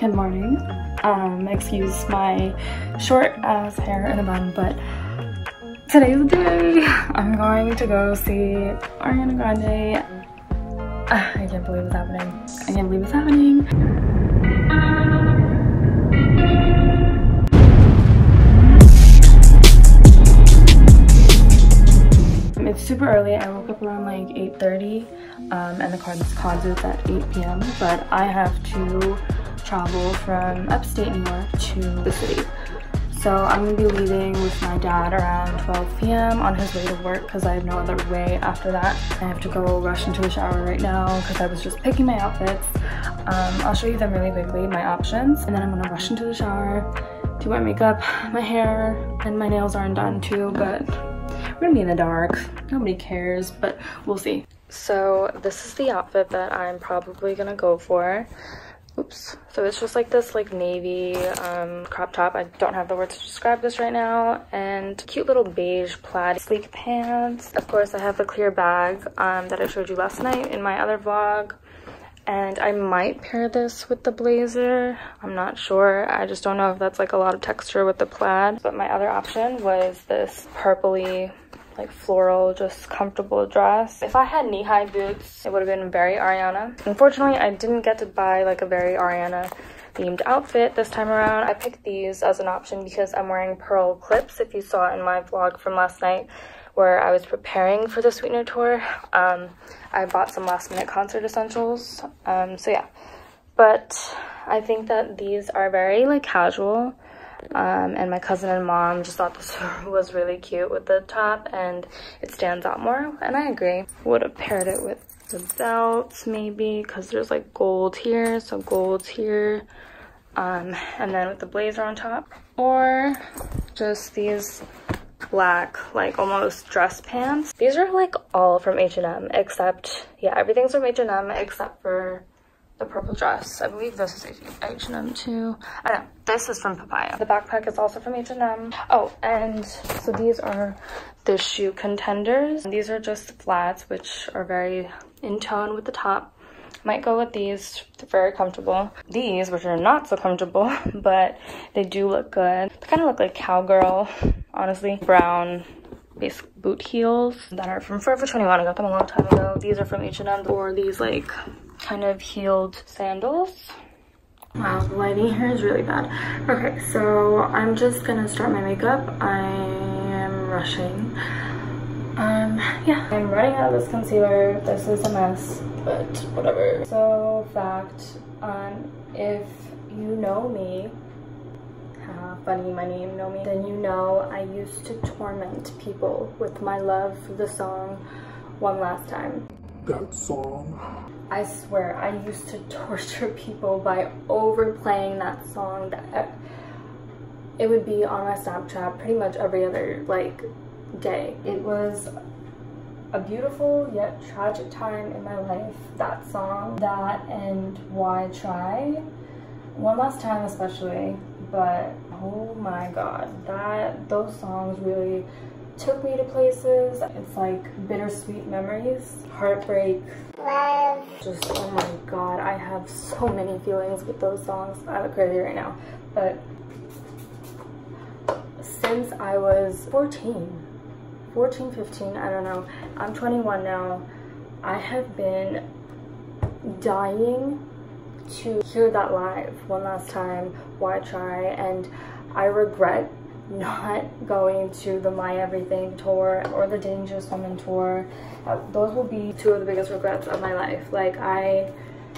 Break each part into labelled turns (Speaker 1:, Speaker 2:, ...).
Speaker 1: Good morning. Excuse my short ass hair in a bun, but today's the day. I'm going to go see Ariana Grande. I can't believe it's happening. I can't believe it's happening. It's super early. I woke up around like 8:30 and the concert's at 8 p.m. but I have to travel from upstate New York to the city. So I'm gonna be leaving with my dad around 12 p.m. on his way to work because I have no other way after that. I have to go rush into the shower right now because I was just picking my outfits. I'll show you them really quickly, my options, and then I'm gonna rush into the shower, do my makeup, my hair, and my nails aren't done too, but we're gonna be in the dark. Nobody cares, but we'll see. So this is the outfit that I'm probably gonna go for. Oops. So it's just like this like navy crop top. I don't have the words to describe this right now. And cute little beige plaid sleek pants. Of course I have the clear bag that I showed you last night in my other vlog. And I might pair this with the blazer. I'm not sure. I just don't know if that's like a lot of texture with the plaid. But my other option was this purpley like floral, just comfortable dress. If I had knee-high boots, it would have been very Ariana. Unfortunately, I didn't get to buy like a very Ariana themed outfit this time around. I picked these as an option because I'm wearing pearl clips. If you saw in my vlog from last night where I was preparing for the Sweetener tour, I bought some last minute concert essentials. So yeah, but I think that these are very like casual. And my cousin and mom just thought this was really cute with the top and it stands out more, and I agree. Would have paired it with the belts maybe because there's like gold here, so gold's here, and then with the blazer on top, or just these black like almost dress pants. These are like all from H&M except, yeah, everything's from H&M except for the purple dress. I believe this is H&M too. I know, this is from Papaya. The backpack is also from H&M. Oh, and so these are the shoe contenders. These are just flats, which are very in tone with the top. Might go with these, they're very comfortable. These, which are not so comfortable, but they do look good. They kind of look like cowgirl, honestly. Brown basic boot heels that are from Forever 21. I got them a long time ago. These are from H&M, or these like kind of heeled sandals. Wow, the lighting here is really bad. Okay, so I'm just gonna start my makeup. I am rushing. Yeah, I'm running out of this concealer. This is a mess, but whatever. So fact, if you know me, funny, my name Nomi, then you know I used to torment people with my love for the song One Last Time.
Speaker 2: That song?
Speaker 1: I swear, I used to torture people by overplaying that song. That it would be on my Snapchat pretty much every other like day. It was a beautiful yet tragic time in my life. That song, that, and Why Try, One Last Time especially. But oh my god, those songs really took me to places. It's like bittersweet memories, heartbreak, love. Just, oh my god, I have so many feelings with those songs. I look crazy right now. But since I was 14, 15, I don't know. I'm 21 now. I have been dying to hear that live. One Last Time, Why Try, and I regret not going to the My Everything tour or the Dangerous Woman tour. Those will be two of the biggest regrets of my life. Like I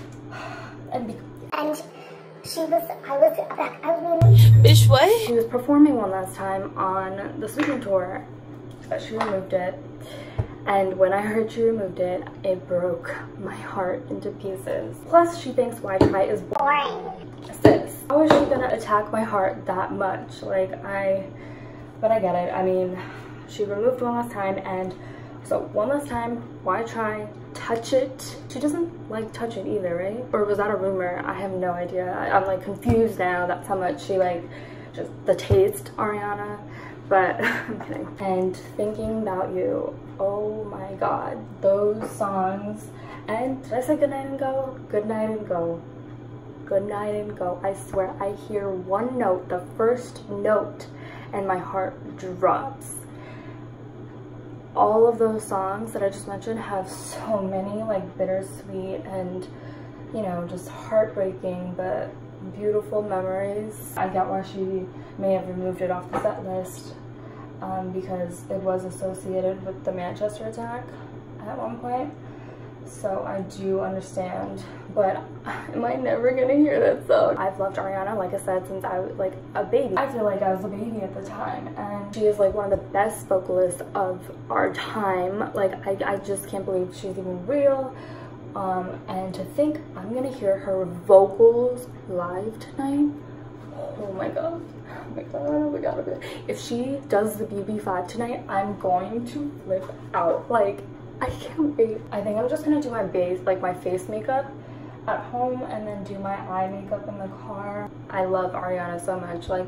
Speaker 1: Bitch, what? She was performing One Last Time on the Sweetener tour, but she removed it. And when I heard she removed it, it broke my heart into pieces. Plus, she thinks Why Try is boring. Sis, how is she gonna attack my heart that much? Like, but I get it. I mean, she removed One Last Time, and so One Last Time, Why Try, Touch It. She doesn't like Touch It either, right? Or was that a rumor? I have no idea. I'm like confused now. That's how much she like just the taste Ariana. But I'm kidding. And Thinking About You, oh my god, those songs. And did I say Good Night and Go? Good Night and Go. Good Night and Go. I swear, I hear one note, the first note, and my heart drops. All of those songs that I just mentioned have so many like bittersweet and, you know, just heartbreaking but beautiful memories. I get why she may have removed it off the set list because it was associated with the Manchester attack at one point. So I do understand, but am I never gonna hear that song? I've loved Ariana, like I said, since I was like a baby. I feel like I was a baby at the time, and she is like one of the best vocalists of our time. Like I just can't believe she's even real. And to think I'm gonna hear her vocals live tonight. Oh my god. Oh my god, oh my god, oh my god. If she does the BB5 tonight, I'm going to flip out. Like, I can't wait. I think I'm just gonna do my base, like my face makeup at home, and then do my eye makeup in the car. I love Ariana so much. Like,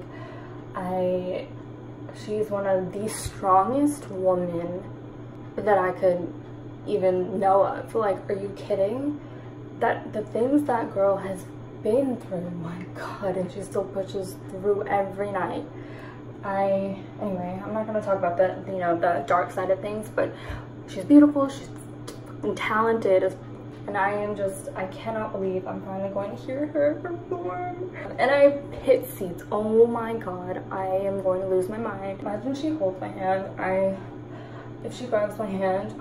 Speaker 1: she's one of the strongest women that I could even know of. Like, are you kidding? That the things that girl has been through, my god, and she still pushes through every night. Anyway, I'm not gonna talk about the, you know, the dark side of things, but she's beautiful, she's talented, and I cannot believe I'm finally going to hear her perform. And I have pit seats. Oh my god, I am going to lose my mind. Imagine she holds my hand. If she grabs my hand,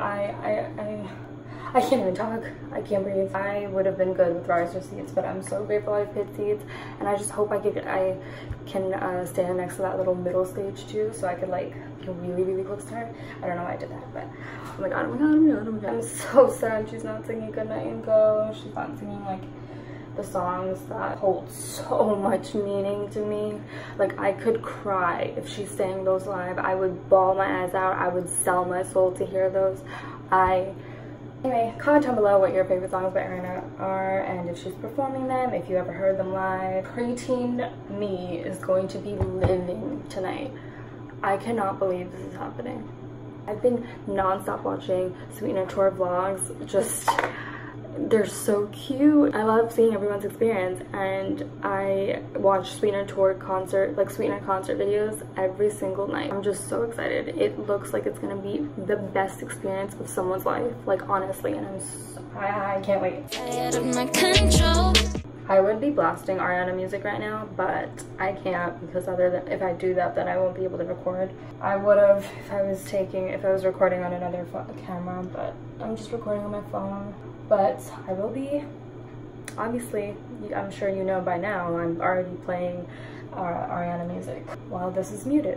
Speaker 1: I can't even talk. I can't breathe. I would have been good with riser seats, but I'm so grateful I have pit seats, and I just hope I can stand next to that little middle stage too, so I could like be really, really close to her. I don't know why I did that, but oh my god, oh my god, oh my god, oh my god. I'm so sad she's not singing Good Night and Go. She's not singing like the songs that hold so much meaning to me. Like, I could cry if she sang those live. I would bawl my eyes out. I would sell my soul to hear those. Anyway, comment down below what your favorite songs by Ariana are, and if she's performing them, if you ever heard them live. Preteen me is going to be living tonight. I cannot believe this is happening. I've been non-stop watching Sweetener tour vlogs. Just, they're so cute. I love seeing everyone's experience, and I watch Sweetener tour concert, like Sweetener concert videos every single night. I'm just so excited. It looks like it's gonna be the best experience of someone's life, like honestly, and I can't wait. Out of my control. I would be blasting Ariana music right now, but I can't, because if I do that, then I won't be able to record. I would have if I was recording on another camera, but I'm just recording on my phone. But I will be, obviously, I'm sure you know by now, I'm already playing Ariana music while this is muted.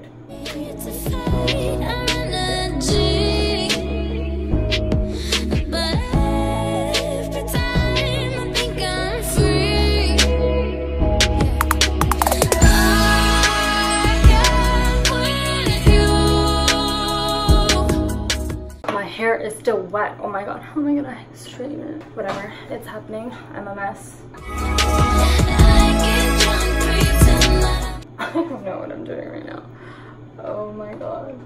Speaker 1: Is still wet. Oh my god, how am I gonna straighten it? Whatever, it's happening. I'm a mess. I don't know what I'm doing right now. Oh my god.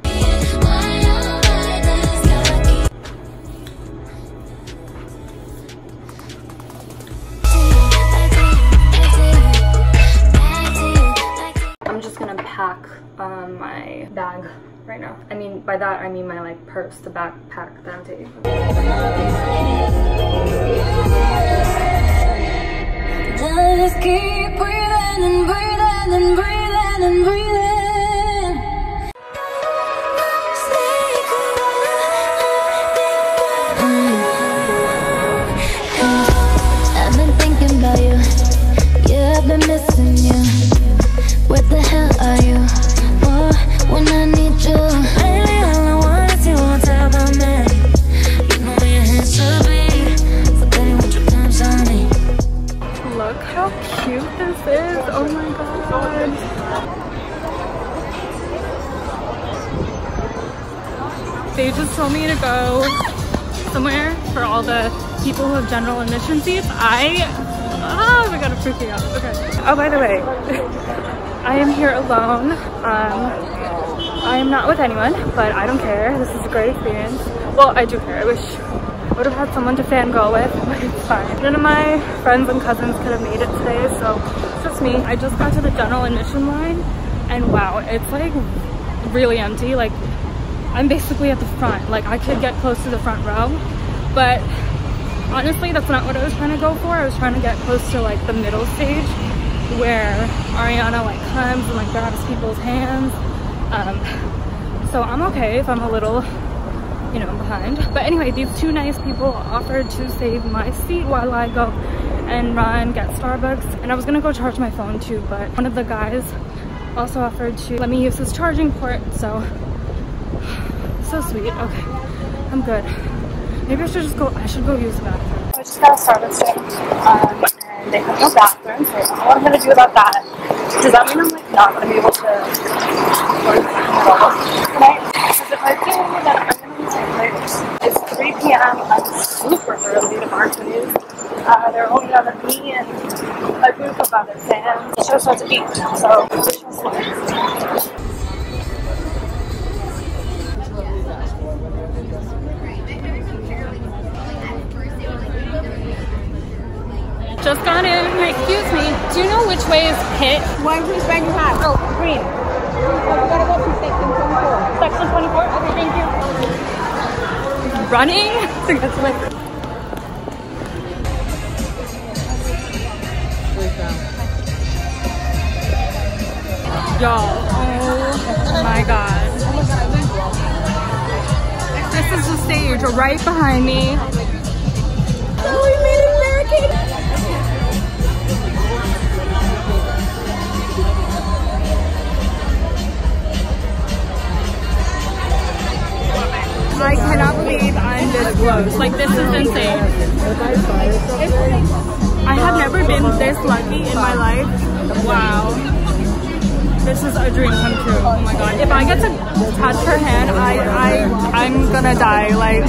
Speaker 1: I'm just gonna pack my bag right now. I mean, by that I mean my like purse, the backpack that I'm taking. Just keep breathing and breathing and breathing and breathing. I've been thinking about you. Yeah, I've been missing you. Where the hell are you? When I need you, lately all I want is you on top of me. You know your hands should be forgetting what your arms on me. Look how cute this is! Oh my god! They just told me to go somewhere for all the people who have general admission seats. Oh my god, I'm freaking out. Okay. Oh, by the way, I am here alone. I am not with anyone, but I don't care. This is a great experience. Well, I do care. I wish I would have had someone to fangirl with, but it's fine. None of my friends and cousins could have made it today, so it's just me. I just got to the general admission line, and wow, it's like really empty. Like, I'm basically at the front. Like, I could get close to the front row, but honestly, that's not what I was trying to go for. I was trying to get close to like the middle stage where Ariana like comes and like grabs people's hands. So I'm okay if I'm a little, you know, behind. But anyway, these two nice people offered to save my seat while I go and run, get Starbucks. And I was gonna go charge my phone too, but one of the guys also offered to let me use his charging port, so sweet. Okay, I'm good. Maybe I should go use the bathroom. I just got a Starbucks drink, and they have no bathroom, so I don't know what I'm gonna do about that. Does that mean I'm like not gonna be able to go to the bathroom at all tonight? Because if I do, then I'm gonna be so late. It's 3 p.m. I'm super early to Barclays. There are only other me and a group of other fans. The show starts at 8, so we shall see. Just got in. Excuse me. Do you know which way is pit?
Speaker 2: Which bag you have?
Speaker 1: Oh, green.
Speaker 2: So you gotta go to section 24.
Speaker 1: Section 24? Okay, thank you. Running to get to my... Y'all, oh my god. This is the stage right behind me.
Speaker 2: Oh, we made a barricade.
Speaker 1: I cannot believe I'm this close. Like, this is insane. I have never been this lucky in my life. Wow. This is a dream come true. Oh my god. If I get to touch her hand, I'm gonna die. Like,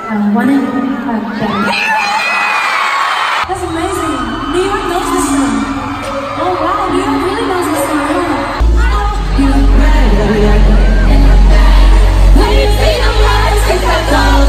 Speaker 1: One in 5 band. That's amazing. New York knows this song. Oh wow, New York really knows this song. When you see the lights, it's a gold.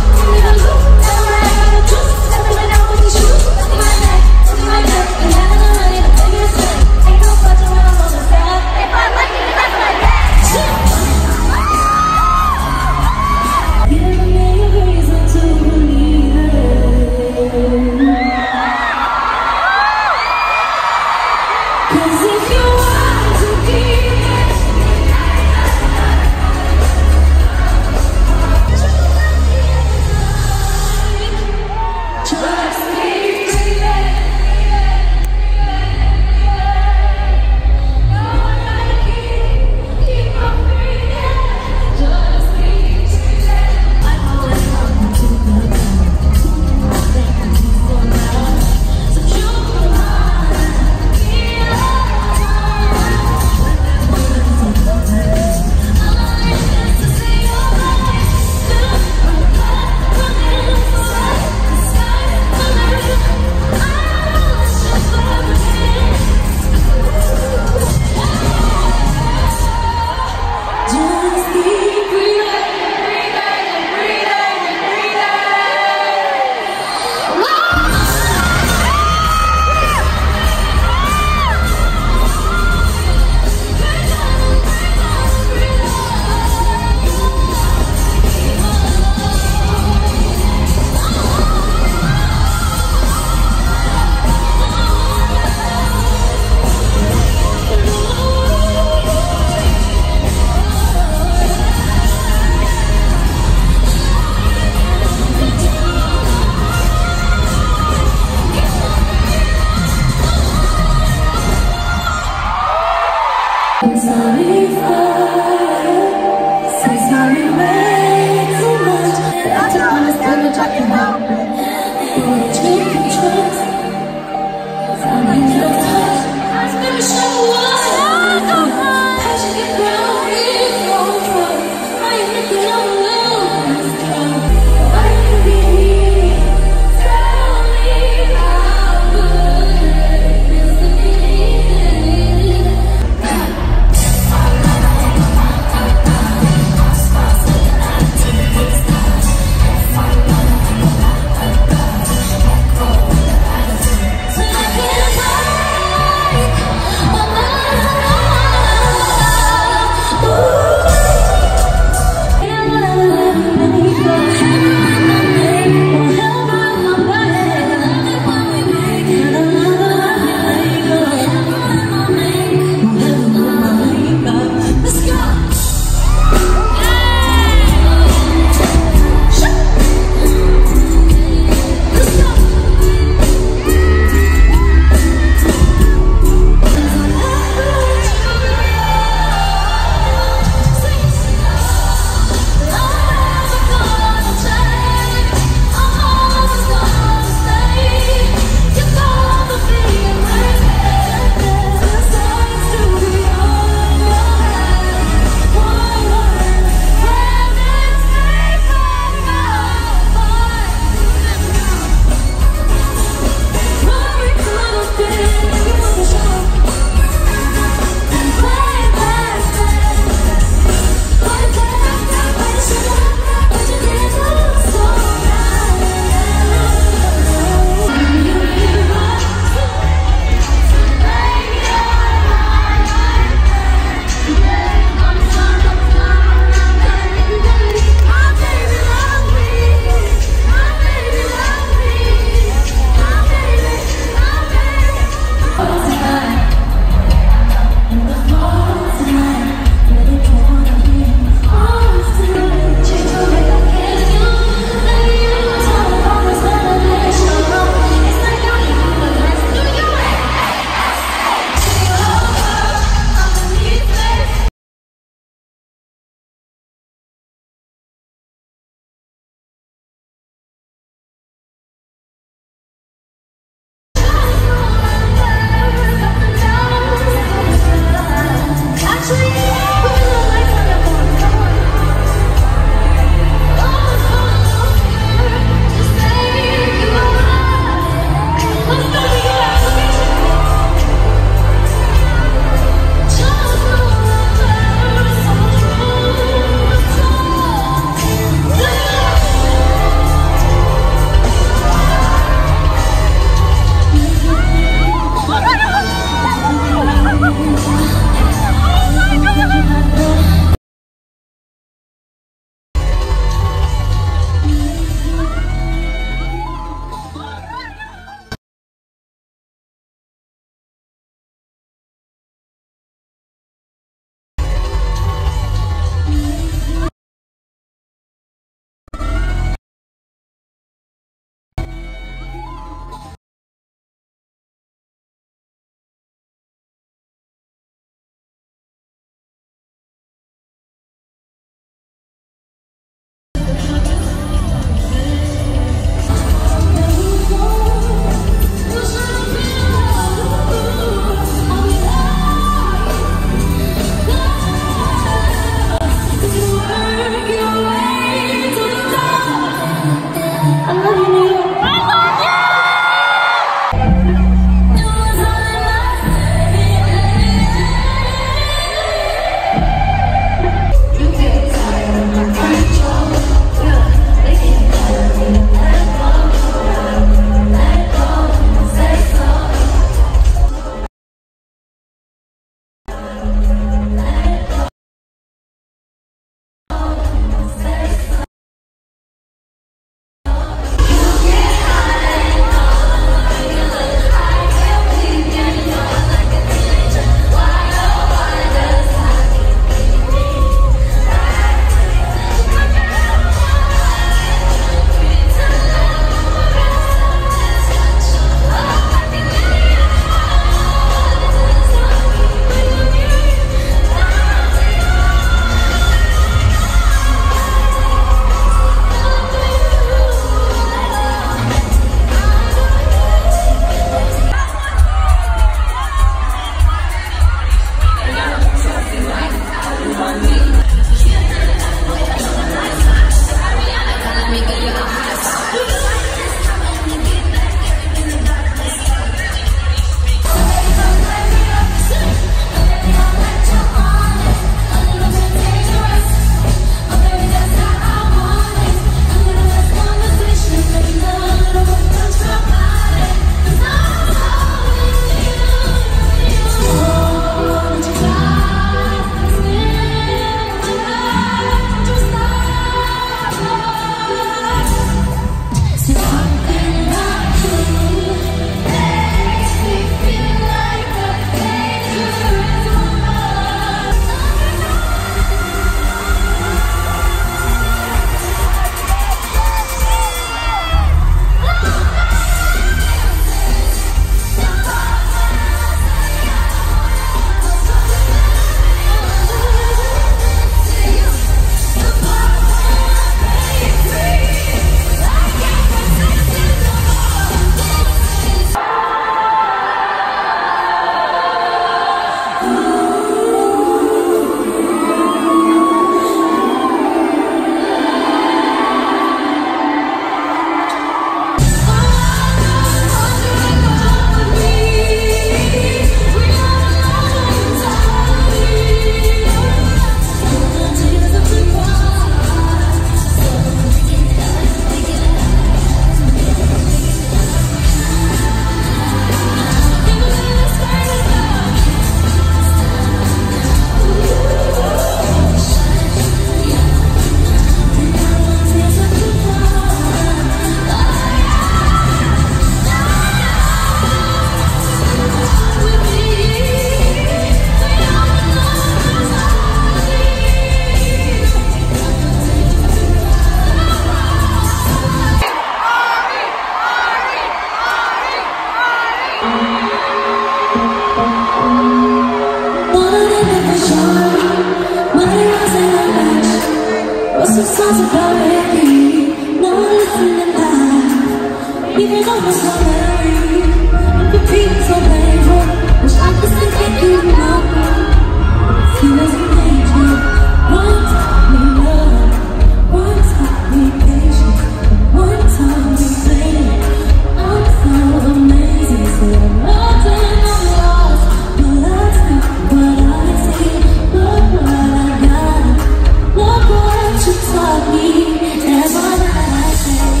Speaker 3: What's the songs about me? No one listening live. Even almost no memory. Repeat so painful. Wish I could still take you now. Feels amazing. One taught me love. One taught me patience. One taught me pain. I'm so amazing. So I'm lost and I'm lost. But that's not what I see. Look what I got. Look what you taught me. That's what I say.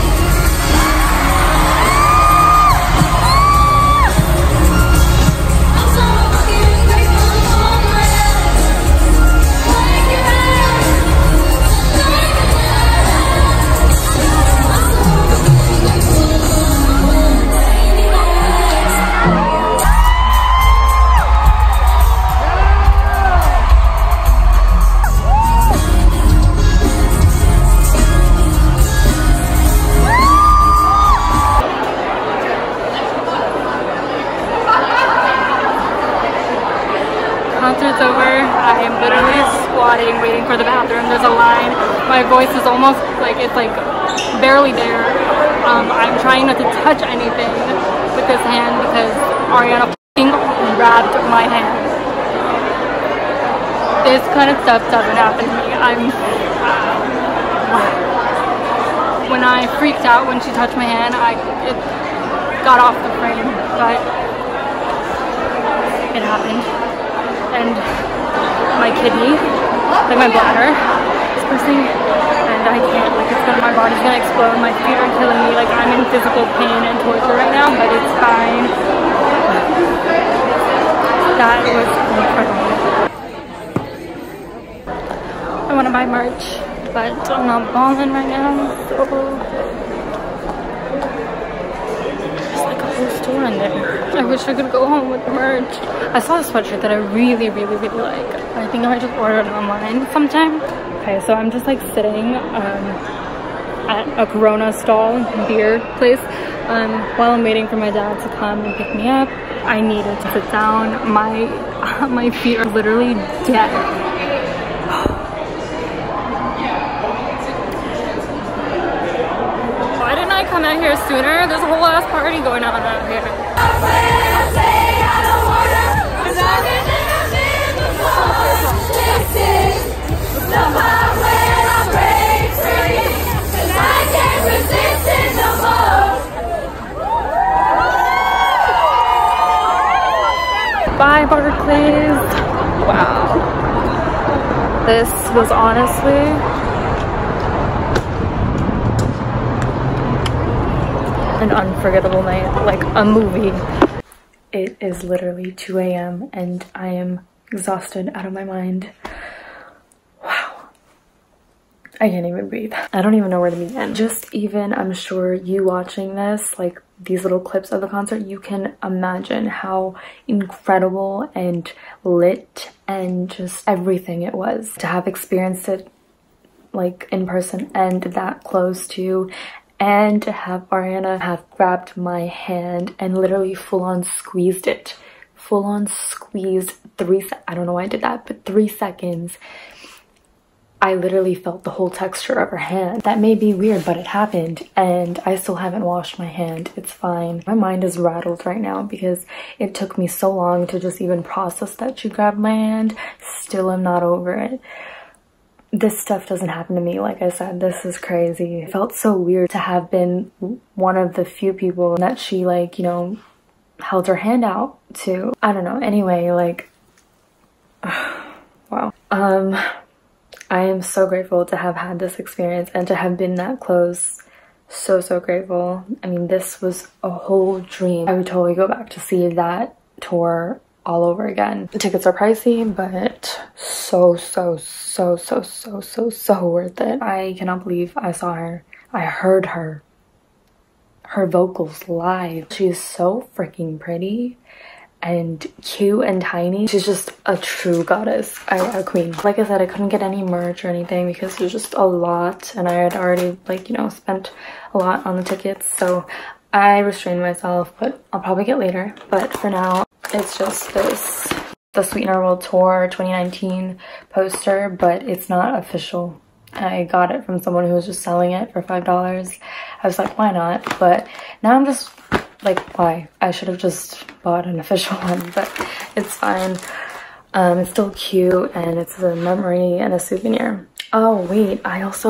Speaker 1: Concert's over. I am literally squatting, waiting for the bathroom. There's a line. My voice is almost like, it's like barely there. I'm trying not to touch anything with this hand because Ariana f***ing grabbed my hand. This kind of stuff doesn't happen to me. When I freaked out when she touched my hand, it got off the frame, but it happened. And my kidney, like my bladder, is pressing, and I can't, like my body's gonna explode, my feet are killing me, like I'm in physical pain and torture right now, but it's fine. That was incredible. I wanna buy merch, but I'm not balling right now, so store in there. I wish I could go home with the merch. I saw a sweatshirt that I really like. I think I might just order it online sometime. Okay, so I'm just like sitting at a Corona stall beer place while I'm waiting for my dad to come and pick me up. I needed to sit down. My feet are literally dead. Come out here sooner. There's a whole ass party going on out here. Bye, Barclays. Wow. This was honestly an unforgettable night, like a movie. It is literally 2 a.m. and I am exhausted out of my mind. Wow. I can't even breathe. I don't even know where to begin. Just even, I'm sure you watching this, like these little clips of the concert, you can imagine how incredible and lit and just everything it was. To have experienced it like in person and that close to, and to have Ariana have grabbed my hand and literally full-on squeezed it. Full-on squeezed I don't know why I did that, but 3 seconds. I literally felt the whole texture of her hand. That may be weird, but it happened, and I still haven't washed my hand. It's fine. My mind is rattled right now because it took me so long to just even process that she grabbed my hand. Still am not over it. This stuff doesn't happen to me. Like I said, this is crazy. It felt so weird to have been one of the few people that she, like, you know, held her hand out to. I don't know. Anyway, like, wow. I am so grateful to have had this experience and to have been that close. So grateful. I mean, this was a whole dream. I would totally go back to see that tour all over again. The tickets are pricey, but so worth it. I cannot believe I saw her. I heard her vocals live. She is so freaking pretty and cute and tiny. She's just a true goddess, a queen. Like I said, I couldn't get any merch or anything because there's just a lot, and I had already, like, you know, spent a lot on the tickets, so I restrained myself, but I'll probably get later. But for now, it's just the Sweetener World Tour 2019 poster, but it's not official. I got it from someone who was just selling it for $5. I was like, why not? But now I'm just like, why? I should have just bought an official one, but it's fine. It's still cute, and it's a memory and a souvenir. Oh wait,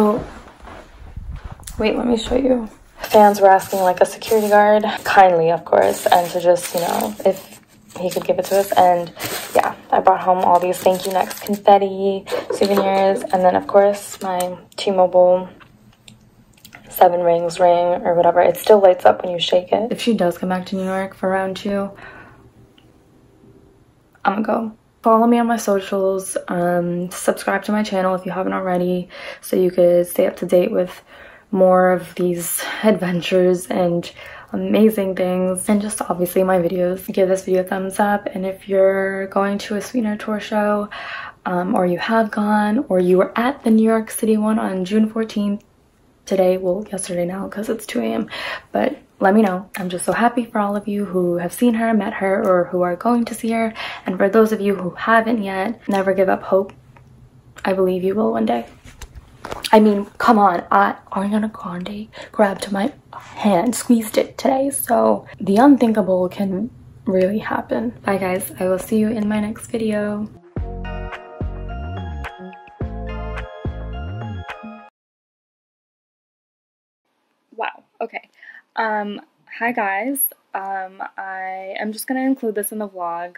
Speaker 1: wait, let me show you. Fans were asking like a security guard, kindly of course, and to just, you know, if he could give it to us. And yeah, I brought home all these thank you next confetti souvenirs, and then of course my T-Mobile 7 rings ring or whatever. It still lights up when you shake it. If she does come back to New York for round 2, I'm gonna go. Follow me on my socials, subscribe to my channel if you haven't already, so you could stay up to date with more of these adventures and amazing things, and just obviously my videos. Give this video a thumbs up, and if you're going to a Sweetener tour show, or you have gone, or you were at the New York City one on June 14th, today, well yesterday now because it's 2 a.m. but let me know. I'm just so happy for all of you who have seen her, met her, or who are going to see her, and for those of you who haven't yet, never give up hope. I believe you will one day. I mean, come on, Ariana Grande grabbed my hand, squeezed it today, so the unthinkable can really happen. Bye guys, I will see you in my next video. Wow, okay. Hi guys. I am just gonna include this in the vlog.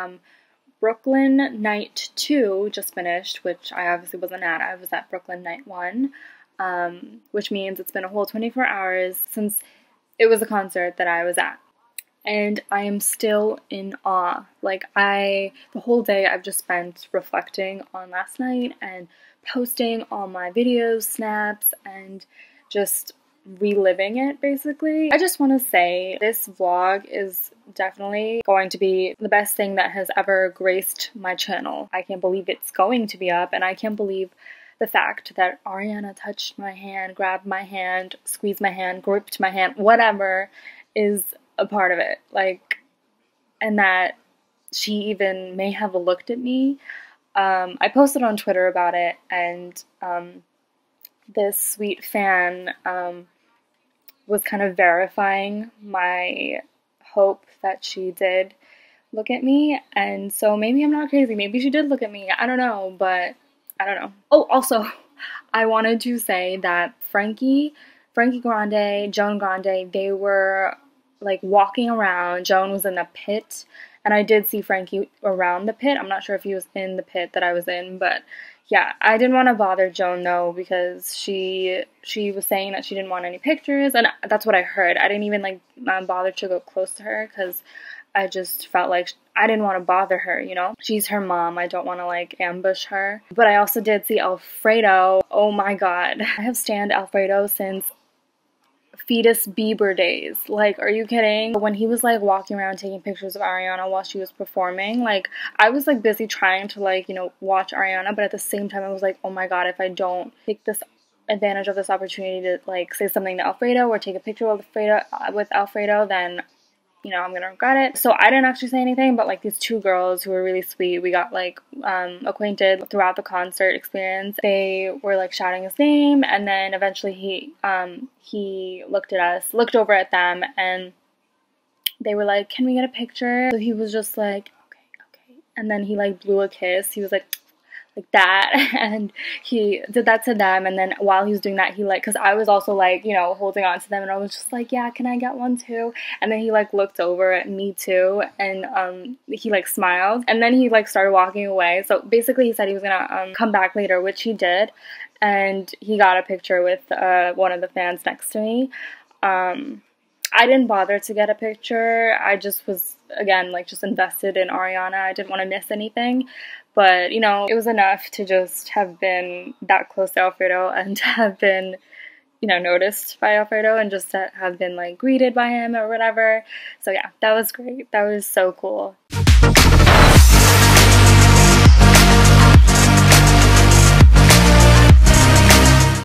Speaker 1: Brooklyn Night 2 just finished, which I obviously wasn't at. I was at Brooklyn Night 1, which means it's been a whole 24 hours since it was a concert that I was at. And I am still in awe. Like, the whole day I've just spent reflecting on last night and posting all my videos, snaps, and just reliving it basically. I just want to say this vlog is definitely going to be the best thing that has ever graced my channel. I can't believe it's going to be up, and I can't believe the fact that Ariana touched my hand, grabbed my hand, squeezed my hand, gripped my hand, whatever is a part of it. Like, and that she even may have looked at me. I posted on Twitter about it, and this sweet fan was kind of verifying my hope that she did look at me, and so maybe I'm not crazy. Maybe she did look at me. I don't know, but I don't know. Oh, also, I wanted to say that Frankie Grande, Joan Grande, they were like walking around. Joan was in the pit, and I did see Frankie around the pit. I'm not sure if he was in the pit that I was in, but yeah, I didn't want to bother Joan though, because she was saying that she didn't want any pictures, and that's what I heard. I didn't even like bother to go close to her because I just felt like I didn't want to bother her, you know? She's her mom. I don't want to like ambush her. But I also did see Alfredo. Oh my god. I have stanned Alfredo since Fetus Bieber days. Like, are you kidding? When he was like walking around taking pictures of Ariana while she was performing, like, I was like busy trying to like, you know, watch Ariana, but at the same time I was like, oh my god, if I don't take this advantage of this opportunity to like say something to Alfredo or take a picture with Alfredo, then, you know, I'm gonna regret it. So I didn't actually say anything, but like these two girls who were really sweet, we got like acquainted throughout the concert experience. They were like shouting his name, and then eventually he looked at us, looked over at them, and they were like, can we get a picture? So he was just like, okay, and then he like blew a kiss. He was like that, and he did that to them, and then while he was doing that, he like, because I was also like, you know, holding on to them, and I was just like, yeah, can I get one too? And then he like looked over at me too, and he like smiled, and then he like started walking away. So basically he said he was gonna come back later, which he did, and he got a picture with one of the fans next to me. I didn't bother to get a picture. I just was, again, like just invested in Ariana. I didn't want to miss anything. But, you know, it was enough to just have been that close to Alfredo and to have been, you know, noticed by Alfredo and just to have been like greeted by him or whatever. So yeah, that was great. That was so cool.